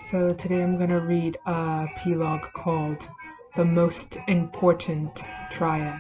So today I'm going to read a epilogue called The Most Important Triad.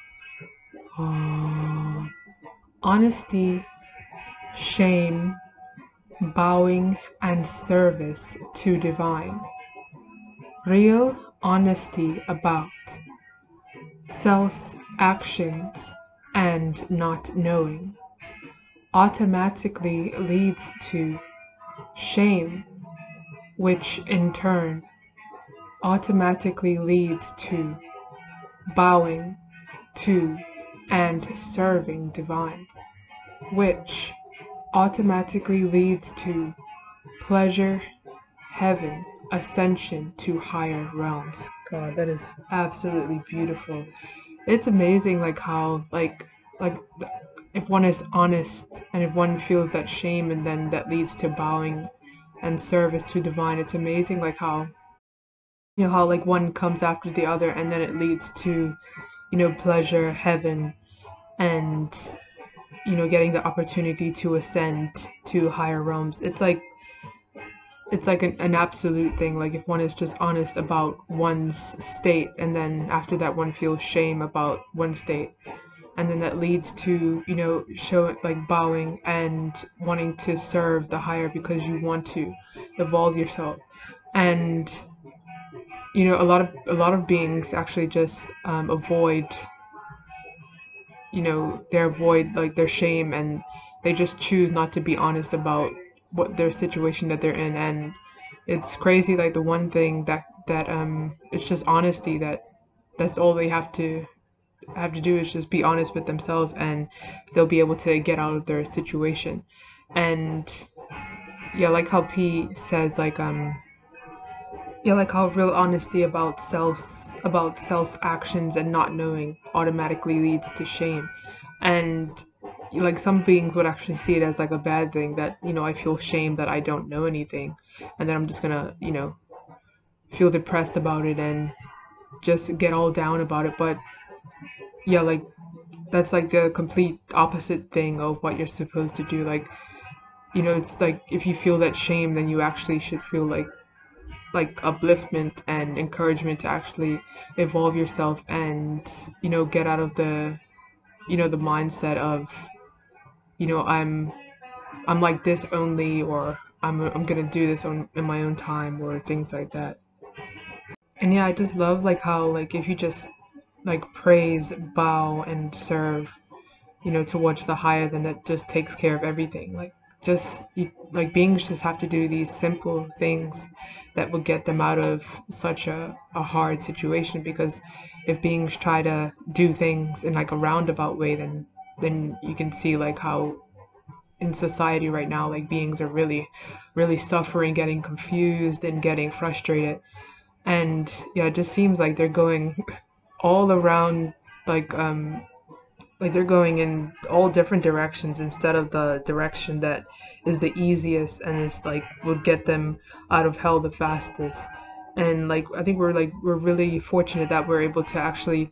Honesty, shame, bowing, and service to divine. Real honesty about self's actions and not knowing automatically leads to shame, which in turn automatically leads to bowing to and serving divine, which automatically leads to pleasure, heaven, ascension to higher realms. God, that is absolutely beautiful. It's amazing how if one is honest and if one feels that shame and then that leads to bowing and service to divine, it's amazing how one comes after the other and then it leads to pleasure, heaven, and getting the opportunity to ascend to higher realms. It's like an absolute thing. Like if one is just honest about one's state and then after that one feels shame about one state, and then that leads to show bowing and wanting to serve the higher because you want to evolve yourself. And a lot of beings actually just avoid they avoid their shame, and they just choose not to be honest about what their situation that they're in. And it's crazy, the one thing that it's just honesty, that's all they have to do is just be honest with themselves, and they'll be able to get out of their situation. And yeah, like how P says, how real honesty about self's actions and not knowing automatically leads to shame. And some beings would actually see it as a bad thing, that I feel shame that I don't know anything, and then I'm just gonna feel depressed about it and just get all down about it. But yeah, that's the complete opposite thing of what you're supposed to do. It's if you feel that shame, then you actually should feel upliftment and encouragement to actually evolve yourself and get out of the the mindset of I'm like this only, or I'm gonna do this in my own time, or things like that. And yeah, I just love how if you just praise, bow, and serve towards the higher, then that just takes care of everything. Beings just have to do these simple things that will get them out of such a hard situation. Because if beings try to do things in a roundabout way, then you can see how in society right now beings are really suffering, getting confused and getting frustrated. And yeah, it just seems they're going all around, they're going in all different directions instead of the direction that is the easiest and is will get them out of hell the fastest. And I think we're really fortunate that we're able to actually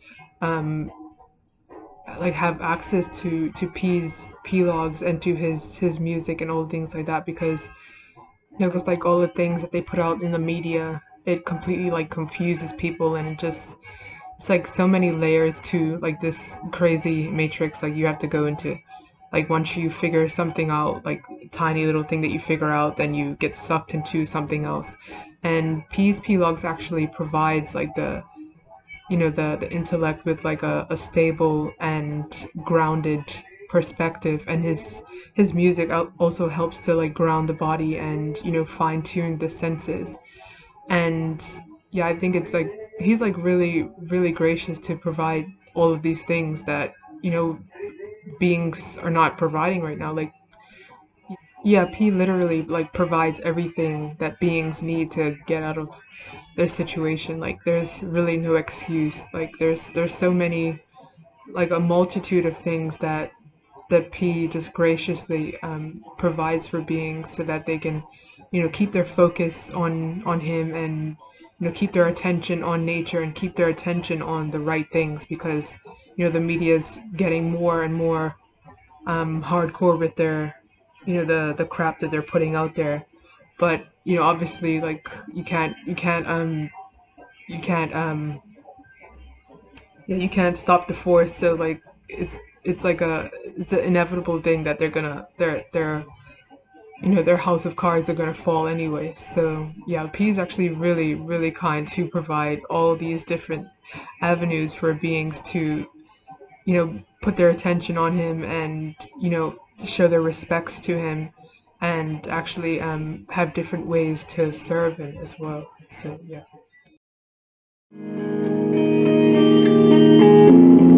have access to P's epilogues and to his music and all things like that, because because all the things that they put out in the media, it completely confuses people, and it's so many layers to this crazy matrix you have to go into. Once you figure something out, tiny little thing that you figure out, then you get sucked into something else. And P's epilogues actually provides the intellect with a stable and grounded perspective. And his music also helps to ground the body and fine tune the senses. And yeah, I think it's he's really gracious to provide all of these things that beings are not providing right now. Yeah, P literally provides everything that beings need to get out of their situation. There's really no excuse. There's so many, a multitude of things that P just graciously provides for beings, so that they can keep their focus on him, and keep their attention on nature and keep their attention on the right things. Because the media is getting more and more hardcore with their the crap that they're putting out there. But obviously, like, you can't yeah, you can't stop the force. So like it's like it's an inevitable thing that their house of cards are gonna fall anyway. So yeah, P is actually really, really kind to provide all these different avenues for beings to, put their attention on him, and, show their respects to him, and actually have different ways to serve him as well. So yeah.